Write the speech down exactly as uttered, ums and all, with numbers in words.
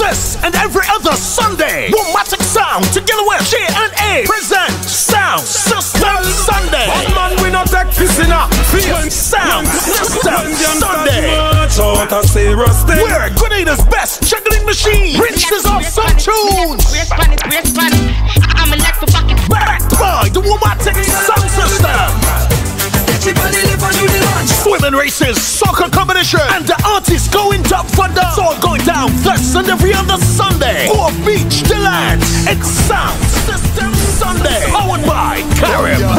This and every other Sunday, Womatic Sound together with J and A present Sound System Sunday. Man, we not take this in a Sound System Sunday. We're We're Grenada's best juggling machine. Rinse us off some tunes. Backed by the Womatic Sound System. Swimming races, soccer competition, and the artists going top for the. It's all going down this and every other Sunday. For Beach Delight, it's Sound System Sunday. Powered by Carib.